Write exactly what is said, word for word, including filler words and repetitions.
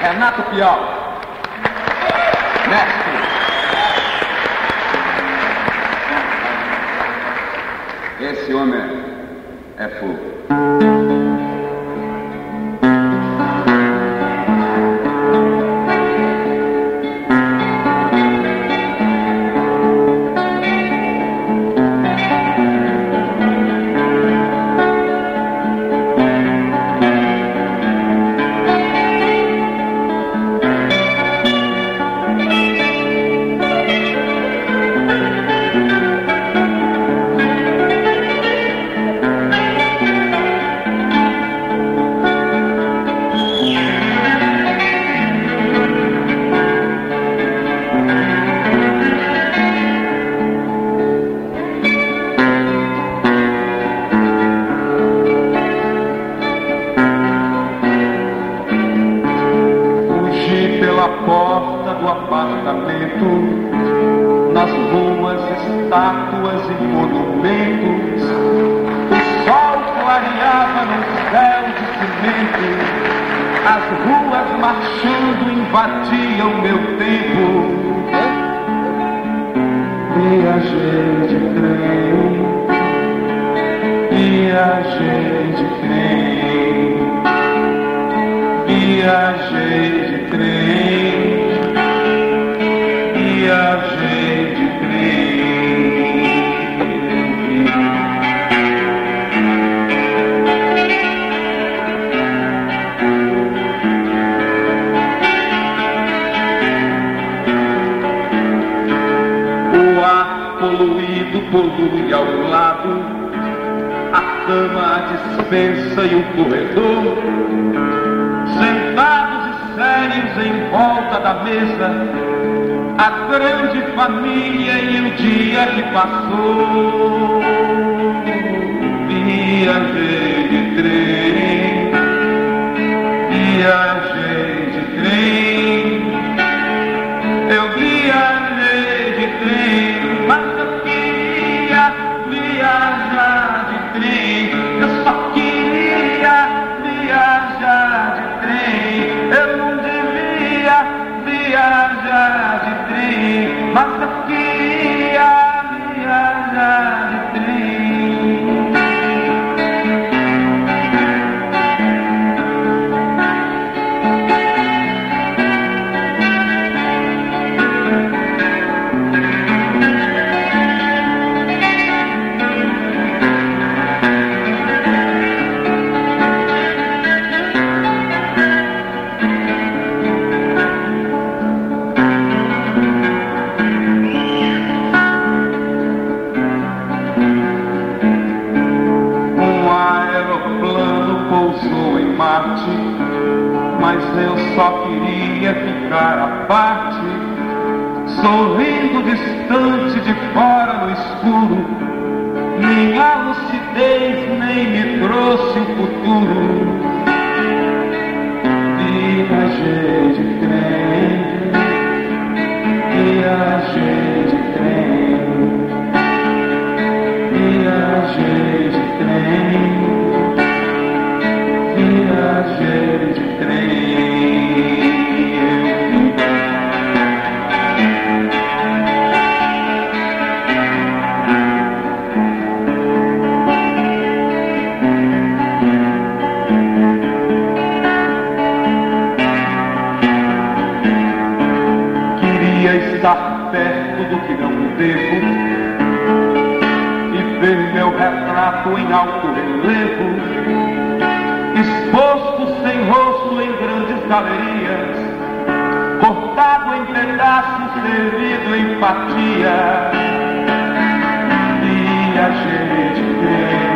Renato Pial. Mestre. Esse homem é fogo. Pela porta do apartamento, nas ruas, estátuas e monumentos, o sol clareava no céu de cimento, as ruas marchando invadiam meu tempo. Viajei de trem, viajei de trem, viajei de trem, viajei de trem. O ar poluído polui ao lado, a cama, a despensa e o corredor. Sentados e sérios em volta da mesa, a grande família e o dia que passou. Viajei de trem, viajei de trem, eu viajei de trem, mas eu queria viajar de trem, eu só queria viajar de trem. Eu não devia viajar de trem, mas eu queria viajar de trem. Pousou em Marte, mas eu só queria ficar à parte, sorrindo distante de fora no escuro. Minha lucidez nem me trouxe o futuro. Viajei de trem, viajei de trem, viajei de trem, viajei de trem. Queria estar perto do que não devo e ver meu retrato em alto relevo, exposto sem rosto em grandes galerias, cortado em pedaços, servido em fatia. Viajei de trem,